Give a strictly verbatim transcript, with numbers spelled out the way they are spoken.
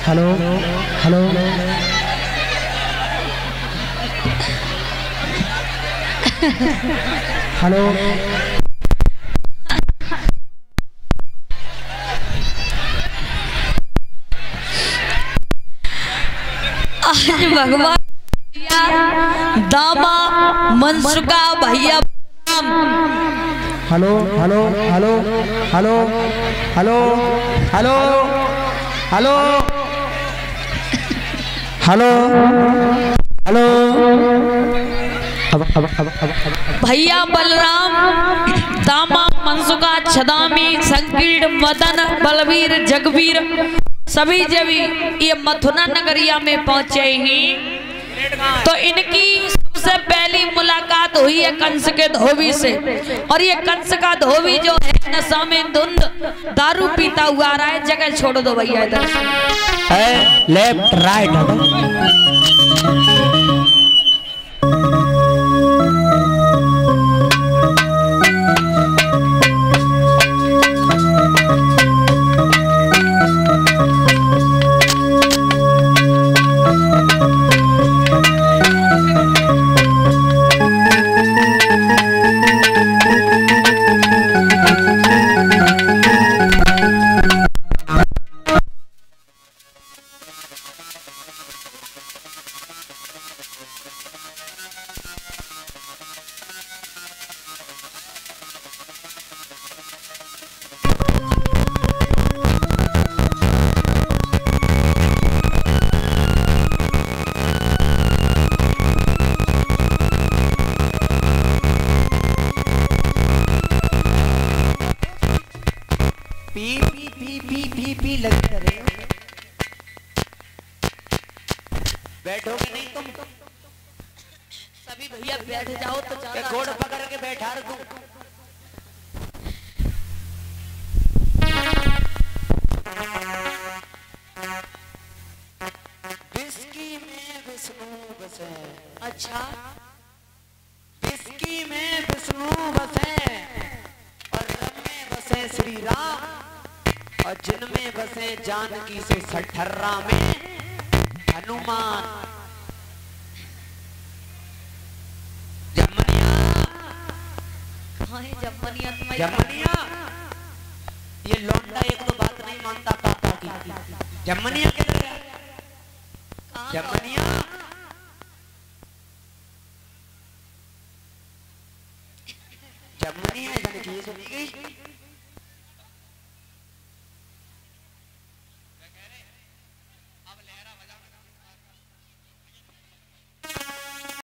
Hello hello hello आज भगवान दामा मनसुका भैया hello hello hello hello hello hello hello hello hello भैया बलराम दामा मनसुका छदामी संकीर्ण मदन बलवीर जगवीर सभी जब ये मथुरा नगरिया में पहुंचे ही तो इनकी सबसे पहली मुलाकात हुई है कंस के धोबी से। और ये कंस का धोबी जो है नशा में धुंध दारू पीता हुआ आ रहा है। जगह छोड़ दो भैया इधर लेफ्ट राइट पी पी पी पी पी पी लगते रहे। बैठोगे नहीं तुम सभी भैया बैठ जाओ तो ज्यादा घोड़ पकड़ के बैठा दूं। विस्की में विष्णु बसे। अच्छा विस्की में विष्णु बसे और रम में बसे श्री राम और जिनमें बसे जानकी से सठर्रा में हनुमान। जमनिया कहाँ है जमनिया तुम्हारी? जमनिया ये लौंडा एक तो बात नहीं मानता पापा की। जमनिया किधर है? जमनिया जमनिया जानकी ये सुनी गई